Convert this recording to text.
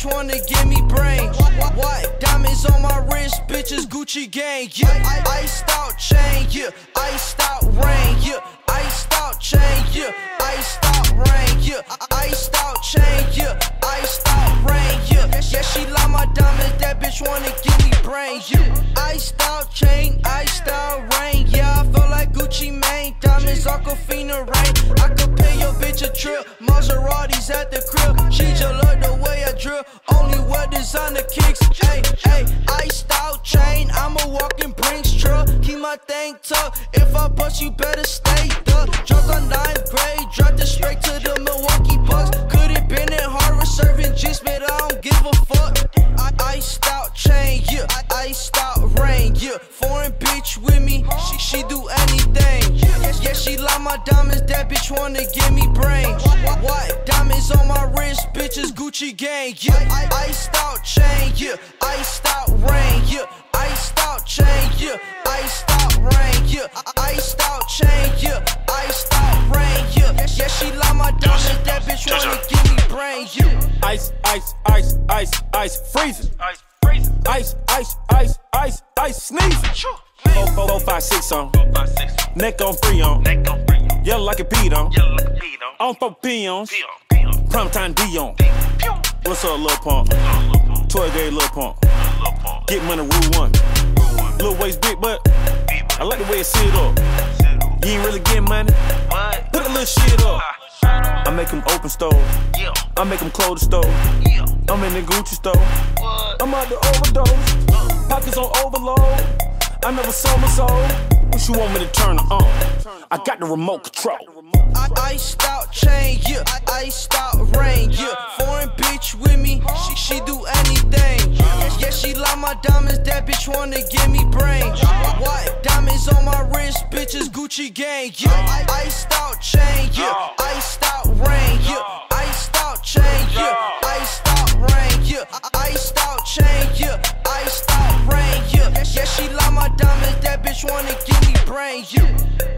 bitch wanna give me brain. What? Diamonds on my wrist, bitches Gucci gang, yeah. Iced out chain, yeah. Iced out rain, yeah. Iced out chain, yeah. Iced out rain, yeah. Iced out chain, yeah. Iced out rain, yeah. Yeah, she like my diamonds, that bitch wanna give me brain, yeah. Iced out chain, iced out rain, yeah. I feel like Gucci Mane, diamonds Aquafina rain. I could pay your bitch a trip, Maseratis at the crib. She just love the way I drill, only wear designer kicks. Hey, hey, iced out chain, I'm a walking Brinks truck. Keep my thing tucked, if I bust you better stay up. Dropped on 9th grade, dropped it straight to the Milwaukee Bucks. Could've been in Harvard serving juice, but I don't give a fuck. Iced out chain, yeah. Iced out rain, yeah. Foreign bitch with me, she do anything. Yeah, she like my diamonds, that bitch wanna give me brain. What? Diamonds on my wrist, bitches Gucci gang, yeah. Iced out chain, yeah. Iced out rain, yeah. Iced out chain, yeah. Iced out rain, yeah. Iced out chain, yeah. Iced out rain, yeah. Yeah, she like my diamonds, that bitch wanna give me brain, yeah. Ice, ice, ice, ice, ice, freezing. Ice, ice, ice, ice, ice, sneezing. 4, 5, 6 on. Neck on free on. Yellow like a peed on. On 4 peons. Primetime Dion. What's up, Lil Pump? 12 gauge Lil Pump. Get money, rule 1. Lil waist, big butt. I like the way it sit up. You ain't really getting money? Put a little shit up. I make them open stove. I make them close the stove. I'm in the Gucci store. I'm out the overdose. Pockets on overload. I never sold my soul. What you want me to turn her on? I got the remote control. Iced out chain, yeah. Iced out rain, yeah. Foreign bitch with me, she do anything. Yeah, she like my diamonds, that bitch wanna give me brain. What? Diamonds on my wrist, bitches Gucci gang, yeah. Iced out chain, yeah. Iced out rain, yeah. Iced out chain, yeah. Iced out rain, yeah. Iced out chain, yeah. Iced out rain, yeah. Yeah, she like my diamonds, that bitch wanna give me brain, yeah.